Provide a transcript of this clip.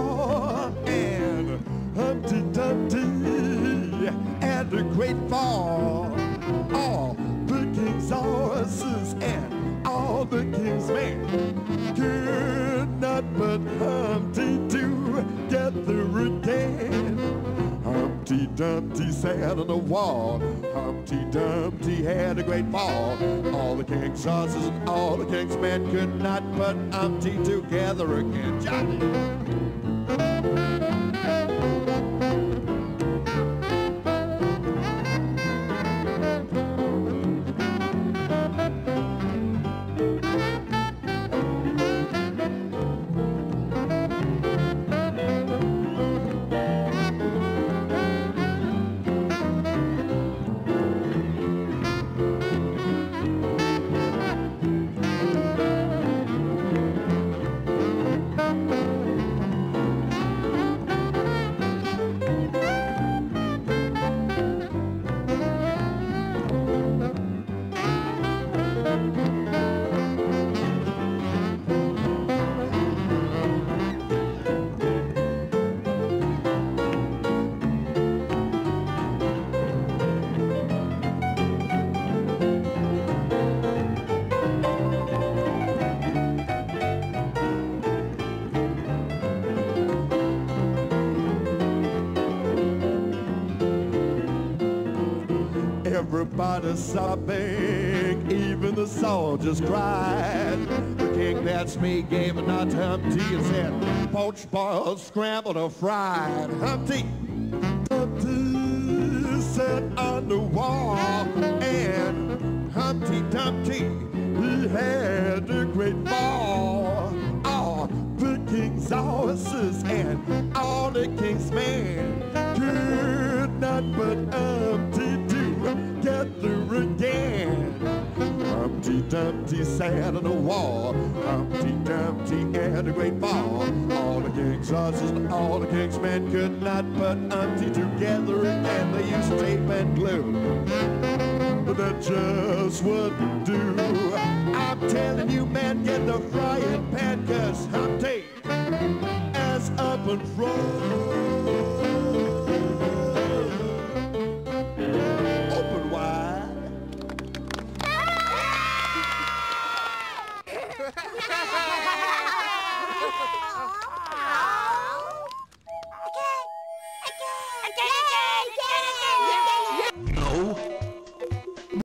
war, and Humpty Dumpty had a great fall. All the king's horses and all the king's men could not but Humpty together again. Humpty Dumpty sat on the wall. Humpty Dumpty had a great fall. All the king's horses and all the king's men could not put Humpty together again. Johnny! Everybody sobbing, even the soldiers cried. The king, that's me, gave a nod to Humpty and said, poached, boiled, scrambled, or fried. Humpty Dumpty sat on the wall, and Humpty Dumpty, he had a great fall. All the king's horses and all the king's men could not but Humpty together again. Humpty Dumpty sat on the wall. Humpty Dumpty had a great fall. All the king's horses and all the king's men could not put Humpty together again. They used tape and glue, but that just wouldn't do. I'm telling you, man, get the frying pan, 'cause Humpty is up and front.